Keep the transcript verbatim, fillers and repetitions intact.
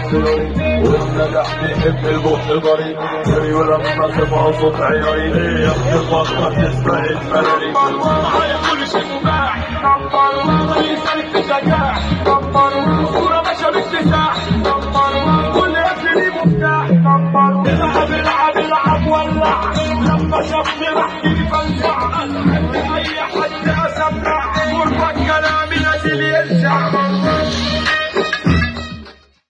اختياري، والنجاح بيحب البطء طريق جري، ولما تسمع صوت عياري ليه يا ابني البطة تستاهل فراري. معايا كل شيء مباح، طريق سالك بشجاع، الصورة ماشية باكتساح، كل ابن ليه مفتاح. العب العب العب ولع، لما شافني بحكي لي فلسع، اي حد اسمع غربة كلامي نازل يلسع.